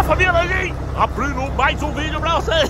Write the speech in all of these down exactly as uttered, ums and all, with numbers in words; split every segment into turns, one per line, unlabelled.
família, hein? Abrindo mais um vídeo pra vocês.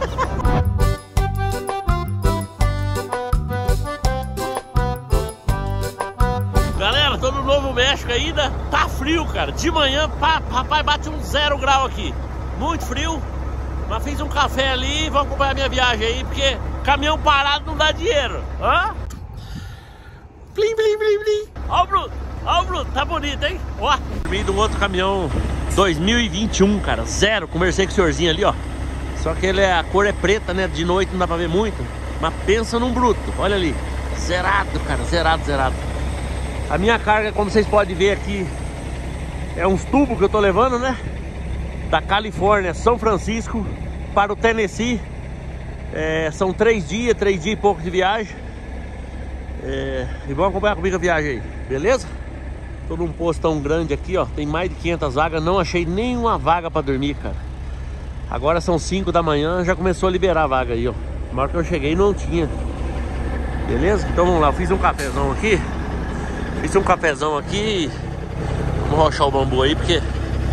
Galera, tô no Novo México ainda. Tá frio, cara. De manhã, pá, rapaz, bate um zero grau aqui. Muito frio. Mas fiz um café ali e vou acompanhar minha viagem aí, porque caminhão parado não dá dinheiro. Hã? Blim, blim, blim, blim. Ó o Bruno. Ó o Bruno. Tá bonito, hein? Ó. Dormi de um outro caminhão dois mil e vinte e um, cara. Zero. Conversei com o senhorzinho ali, ó. Só que ele é, a cor é preta, né? De noite não dá pra ver muito. Mas pensa num bruto. Olha ali. Zerado, cara. Zerado, zerado. A minha carga, como vocês podem ver aqui, é uns tubos que eu tô levando, né? Da Califórnia, São Francisco, para o Tennessee. É, são três dias, três dias e pouco de viagem. É, e vão acompanhar comigo a viagem aí, beleza? Tô num postão grande aqui, ó. Tem mais de quinhentas vagas. Não achei nenhuma vaga pra dormir, cara. Agora são cinco da manhã, já começou a liberar a vaga aí, ó. Na hora que eu cheguei não tinha. Beleza? Então vamos lá, eu fiz um cafezão aqui. Fiz um cafezão aqui. Vamos rochar o bambu aí, porque...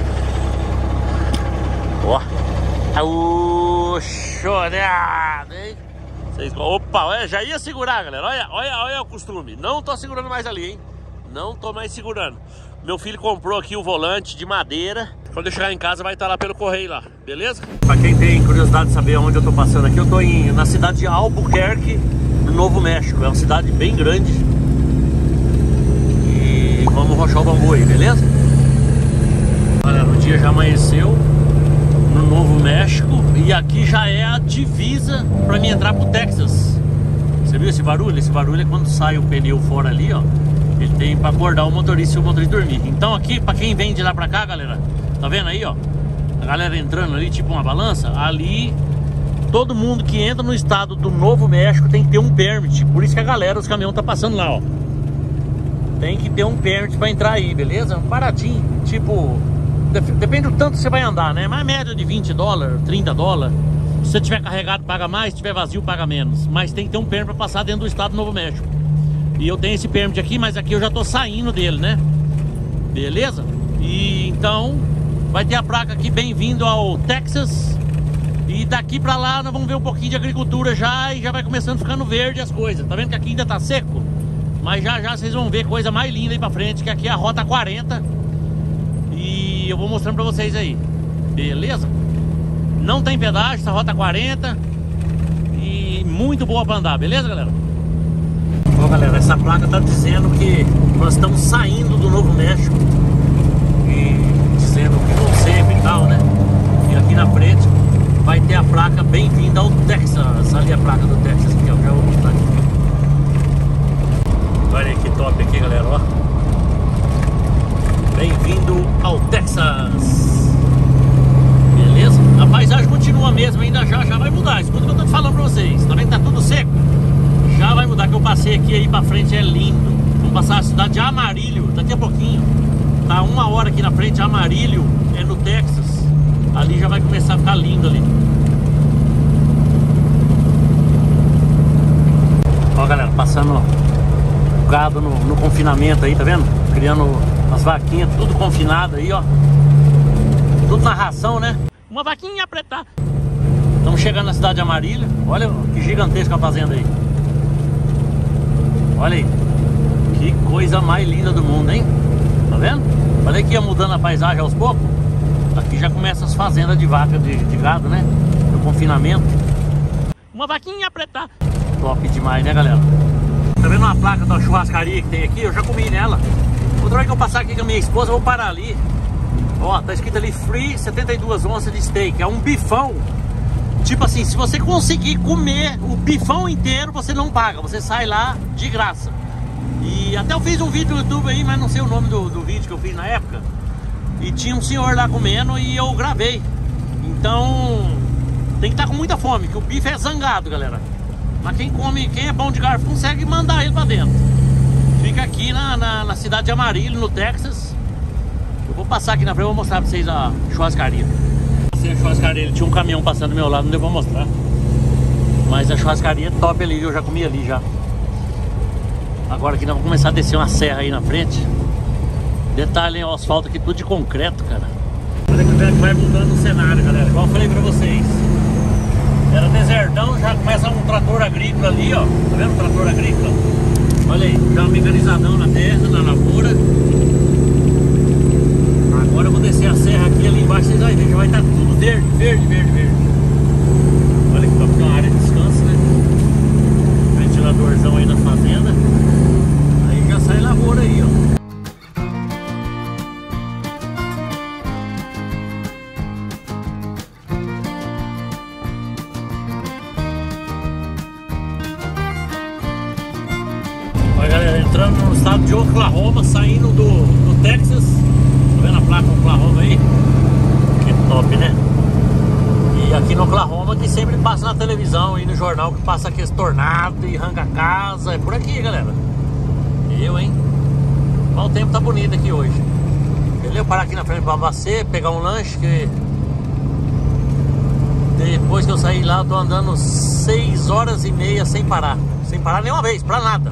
Ó. Ô, chorado, hein? Vocês... Opa, olha, já ia segurar, galera. Olha, olha, olha o costume. Não tô segurando mais ali, hein? Não tô mais segurando. Meu filho comprou aqui o volante de madeira. Quando eu chegar em casa vai estar lá pelo correio lá, beleza? Pra quem tem curiosidade de saber onde eu tô passando aqui, eu tô em, na cidade de Albuquerque, no Novo México. É uma cidade bem grande. E vamos rochar o bambu aí, beleza? Olha, o dia já amanheceu no Novo México e aqui já é a divisa para mim entrar pro Texas. Você viu esse barulho? Esse barulho é quando sai o pneu fora ali, ó. Ele tem para acordar o motorista e o motorista dormir. Então aqui, para quem vem de lá para cá, galera, tá vendo aí, ó? A galera entrando ali, tipo uma balança. Ali, todo mundo que entra no estado do Novo México tem que ter um permit. Por isso que a galera, os caminhões tá passando lá, ó. Tem que ter um permit para entrar aí, beleza? Baratinho, tipo... Depende do tanto que você vai andar, né? Mas média de vinte dólares, trinta dólares. Se você tiver carregado, paga mais. Se tiver vazio, paga menos. Mas tem que ter um permit para passar dentro do estado do Novo México. E eu tenho esse permit aqui, mas aqui eu já tô saindo dele, né? Beleza? E então vai ter a placa aqui, bem-vindo ao Texas. E daqui pra lá nós vamos ver um pouquinho de agricultura já. E já vai começando ficando verde as coisas. Tá vendo que aqui ainda tá seco? Mas já já vocês vão ver coisa mais linda aí pra frente, que aqui é a Rota quarenta. E eu vou mostrando pra vocês aí. Beleza? Não tem pedágio, essa Rota quarenta. E muito boa pra andar, beleza, galera? Ó, galera, essa placa tá dizendo que nós estamos saindo do Novo México. E dizendo que não seco e tal, né? E aqui na frente vai ter a placa bem-vinda ao Texas. Ali a placa do Texas aqui, ó. Já vou mostrar aqui. Olha que top aqui, galera, ó. Bem-vindo ao Texas. Beleza? A paisagem continua a mesma, ainda já, já vai mudar. Escuta o que eu tô te falando pra vocês. Tá vendo que tá tudo seco? Já vai mudar, que eu passei aqui aí pra frente, é lindo. Vamos passar a cidade de Amarillo, daqui a pouquinho. Tá uma hora aqui na frente, Amarillo, é no Texas. Ali já vai começar a ficar lindo ali. Ó, galera, passando o gado no, no confinamento aí, tá vendo? Criando as vaquinhas, tudo confinado aí, ó. Tudo na ração, né? Uma vaquinha preta. Estamos chegando na cidade de Amarillo. Olha que gigantesca a fazenda aí. Olha aí. Que coisa mais linda do mundo, hein? Tá vendo? Falei que ia mudando a paisagem aos poucos. Aqui já começa as fazendas de vaca, de, de gado, né? No confinamento. Uma vaquinha preta. Top demais, né, galera? Tá vendo uma placa da churrascaria que tem aqui? Eu já comi nela. Outra hora que eu passar aqui com a minha esposa, eu vou parar ali. Ó, tá escrito ali Free setenta e duas onças de steak. É um bifão. Tipo assim, se você conseguir comer o bifão inteiro, você não paga. Você sai lá de graça. E até eu fiz um vídeo no YouTube aí, mas não sei o nome do, do vídeo que eu fiz na época. E tinha um senhor lá comendo e eu gravei. Então tem que estar com muita fome, que o bife é zangado, galera. Mas quem come, quem é bom de garfo, consegue mandar ele pra dentro. Fica aqui na, na, na cidade de Amarillo, no Texas. Eu vou passar aqui na frente e vou mostrar pra vocês a churrascaria. A churrascaria, ele tinha um caminhão passando do meu lado, não deu pra mostrar. Mas a churrascaria é top ali, eu já comi ali já. Agora aqui nós vamos começar a descer uma serra aí na frente. Detalhe, o asfalto aqui tudo de concreto, cara. Olha que vendo que vai mudando o cenário, galera. Igual eu falei pra vocês. Era desertão, já começa um trator agrícola ali, ó. Tá vendo o trator agrícola? Olha aí, já um mecanizadão na terra, na lavoura. Agora eu vou descer a serra aqui, ali embaixo, vocês vão ver, já vai estar tudo verde, verde, verde, verde. Olha que top, tem uma área de descanso, né? Ventiladorzão aí na fazenda. Aí já sai lavoura aí, ó. Olha, galera, entrando no estado de Oklahoma, saindo do, do Texas. Tá vendo a placa Oklahoma aí? Que top, né? E aqui no Oklahoma, que sempre passa na televisão e no jornal, que passa aqueles tornados e arranca a casa. É por aqui, galera. Eu, hein? Mas o tempo tá bonito aqui hoje. Beleza? Eu parar aqui na frente pra abastecer, pegar um lanche, que depois que eu saí lá, eu tô andando seis horas e meia sem parar. Sem parar nenhuma vez, pra nada.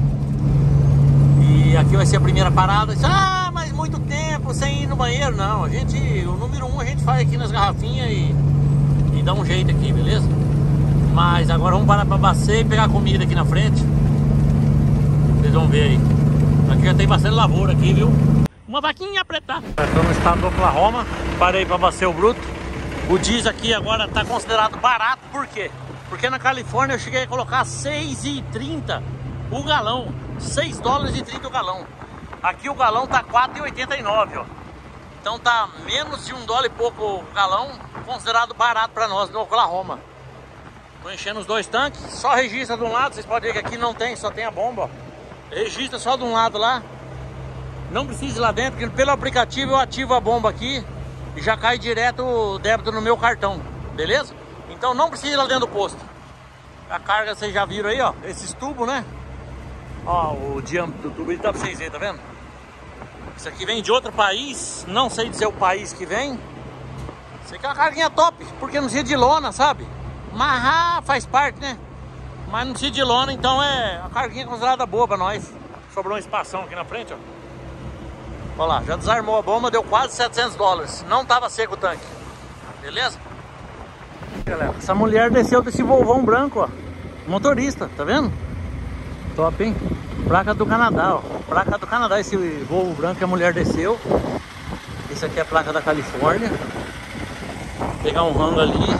E aqui vai ser a primeira parada. Ah, mas muito tempo sem ir no banheiro. Não, a gente, o número um a gente faz aqui nas garrafinhas e, e dá um jeito aqui, beleza? Mas agora vamos parar pra abastecer e pegar comida aqui na frente. Vocês vão ver aí. Aqui já tem bastante lavoura aqui, viu? Uma vaquinha preta. Estou no estado do Oklahoma. Parei para abastecer o bruto. O diesel aqui agora está considerado barato. Por quê? Porque na Califórnia eu cheguei a colocar seis e trinta o galão. seis dólares e trinta o galão. Aqui o galão tá quatro e oitenta e nove, ó. Então tá menos de um dólar e pouco o galão. Considerado barato para nós no Oklahoma. Tô enchendo os dois tanques. Só registra de um lado. Vocês podem ver que aqui não tem, só tem a bomba, ó. Registra só de um lado lá. Não precisa ir lá dentro, porque pelo aplicativo eu ativo a bomba aqui e já cai direto o débito no meu cartão. Beleza? Então não precisa ir lá dentro do posto. A carga vocês já viram aí, ó. Esses tubos, né? Ó, o diâmetro do tubo ele dá pra vocês verem, tá vendo? Isso aqui vem de outro país. Não sei dizer o país que vem. Isso aqui é uma carguinha top, porque não precisa de lona, sabe? Mas faz parte, né? Mas não precisa de lona, então é a carguinha considerada boa pra nós. Sobrou um espação aqui na frente, ó. Olha lá, já desarmou a bomba, deu quase setecentos dólares. Não tava seco o tanque. Beleza? Galera, essa mulher desceu desse Volvão branco, ó. Motorista, tá vendo? Top, hein? Placa do Canadá, ó. Placa do Canadá, esse Volvo branco que a mulher desceu. Esse aqui é a placa da Califórnia. Vou pegar um rango ali.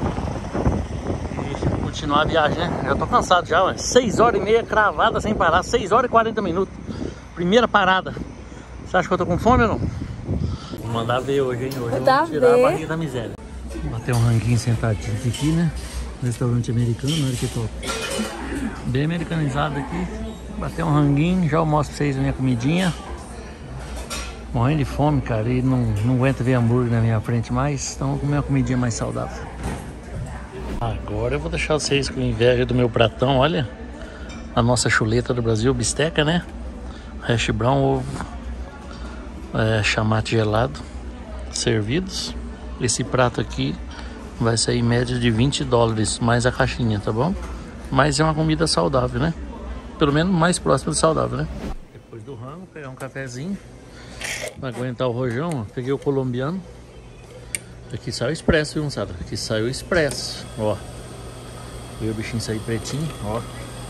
Continuar a viagem, né? Já tô cansado já, ué. seis horas e meia cravada sem parar. seis horas e quarenta minutos. Primeira parada. Você acha que eu tô com fome ou não? Vou mandar ver hoje, hein? Hoje eu vou tirar a barriga da miséria. Bater um ranguinho sentadinho aqui, né? Restaurante americano, olha que top. Bem americanizado aqui. Bater um ranguinho, já eu mostro pra vocês a minha comidinha. Morrendo de fome, cara. E não, não aguento ver hambúrguer na minha frente mais. Então vou comer uma comidinha mais saudável. Agora eu vou deixar vocês com inveja do meu pratão, olha. A nossa chuleta do Brasil, bisteca, né? Hash brown, ovo, é, chamate gelado, servidos. Esse prato aqui vai sair em média de vinte dólares, mais a caixinha, tá bom? Mas é uma comida saudável, né? Pelo menos mais próximo do saudável, né? Depois do rango, pegar um cafezinho. Pra aguentar o rojão, ó. Peguei o colombiano. Aqui saiu o expresso, viu, moçada? Aqui saiu o expresso, ó. E o bichinho sair pretinho, ó.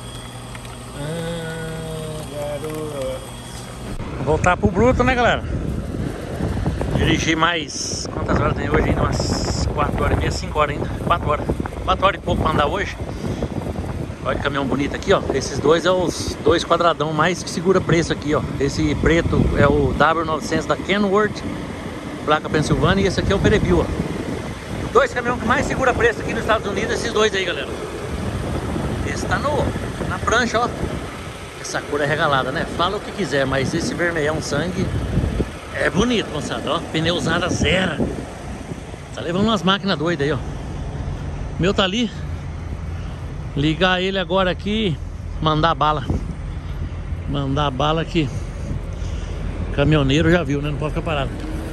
Ah, garoto. Vou voltar pro bruto, né, galera? Dirigi mais... Quantas horas tem hoje ainda? Umas quatro horas e meia, cinco horas ainda. quatro horas. quatro horas e pouco pra andar hoje. Olha que caminhão bonito aqui, ó. Esses dois é os dois quadradão mais que segura preço aqui, ó. Esse preto é o W novecentos da Kenworth, placa Pensilvânia, e esse aqui é o Perebil, ó. Os dois caminhões que mais segura preço aqui nos Estados Unidos, esses dois aí, galera. Esse tá no, na prancha, ó. Essa cor é regalada, né? Fala o que quiser, mas esse vermelhão sangue é bonito, moçada, ó. Pneusada zero. Tá levando umas máquinas doidas aí, ó. O meu tá ali. Ligar ele agora aqui, mandar bala. Mandar bala aqui. Caminhoneiro já viu, né? Não pode ficar parado.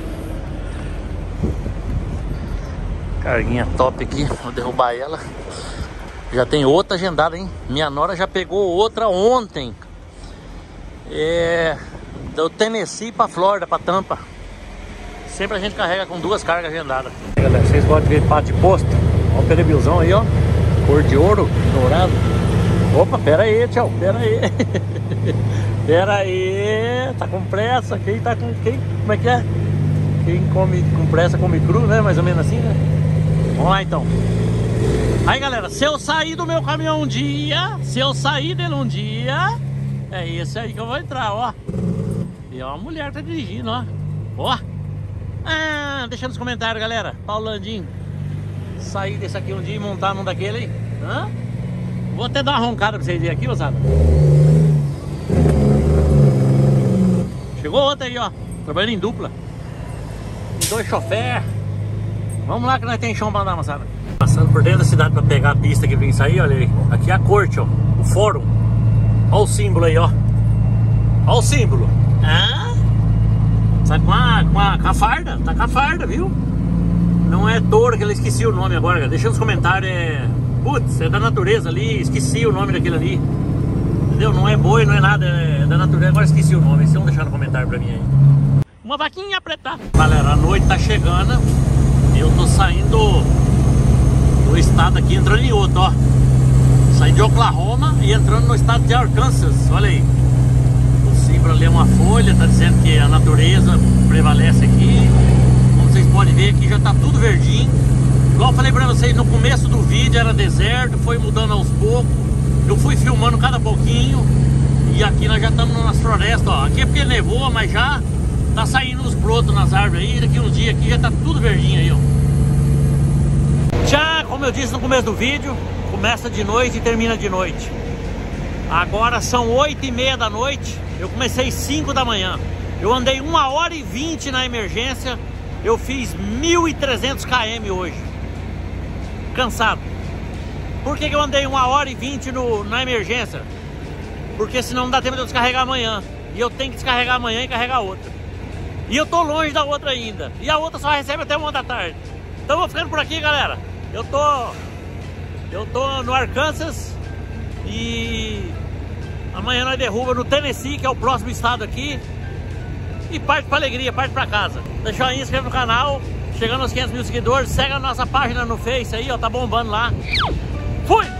Carguinha top aqui, vou derrubar ela. Já tem outra agendada, hein? Minha nora já pegou outra ontem. É... Do Tennessee pra Flórida, pra Tampa. sempre a gente carrega com duas cargas agendadas. Galera, vocês gostam de ver pato de posto? Olha o perebilzão aí, ó. Cor de ouro, dourado. Opa, pera aí, tchau, pera aí. Pera aí, tá com pressa. Quem tá com... Quem, como é que é? Quem come com pressa come cru, né? Mais ou menos assim, né? Vamos lá então. Aí galera, se eu sair do meu caminhão um dia, se eu sair dele um dia, é esse aí que eu vou entrar, ó. E ó, a mulher que tá dirigindo, ó. Ó. Ah, deixa nos comentários, galera. Paulo Landim, sair desse aqui um dia e montar num daquele aí. Hã? Vou até dar uma roncada pra vocês verem aqui, moçada. Chegou outra aí, ó. Trabalhando em dupla. Dois chofé. Vamos lá que nós tem chão pra andar, moçada. Passando por dentro da cidade pra pegar a pista que vem sair, olha aí. Aqui é a corte, ó. O fórum. Olha o símbolo aí, ó. Olha o símbolo. Ah? Tá com a, com, a, com a farda. Tá com a farda, viu? Não é touro, que eu esqueci o nome agora. Deixa nos comentários. É... Putz, é da natureza ali. Esqueci o nome daquele ali. Entendeu? Não é boi, não é nada. É da natureza. Agora esqueci o nome. Vocês vão deixar no comentário pra mim aí. Uma vaquinha preta. Galera, a noite tá chegando. Eu tô saindo do estado aqui, entrando em outro, ó. Saí de Oklahoma e entrando no estado de Arkansas. Olha aí. O símbolo ali é uma folha, tá dizendo que a natureza prevalece aqui. Como vocês podem ver, aqui já tá tudo verdinho. Igual eu falei pra vocês, no começo do vídeo era deserto, foi mudando aos poucos. Eu fui filmando cada pouquinho. E aqui nós já estamos nas florestas, ó. Aqui é porque nevou, mas já tá saindo os brotos nas árvores aí. Daqui uns dias aqui já tá tudo verdinho aí, ó. Já, como eu disse no começo do vídeo, começa de noite e termina de noite. Agora são oito e meia da noite. Eu comecei cinco da manhã. Eu andei uma hora e vinte na emergência. Eu fiz mil e trezentos quilômetros hoje. Cansado. Por que que eu andei uma hora e vinte no, na emergência? Porque senão não dá tempo de eu descarregar amanhã. E eu tenho que descarregar amanhã e carregar outra. E eu tô longe da outra ainda. E a outra só recebe até uma da tarde. Então eu vou ficando por aqui, galera. Eu tô... Eu tô no Arkansas. E... amanhã nós derruba no Tennessee, que é o próximo estado aqui. E parte pra alegria, parte pra casa. Deixa o joinha, inscreve no canal. Chegando aos quinhentos mil seguidores. Segue a nossa página no Face aí, ó. Tá bombando lá. Fui!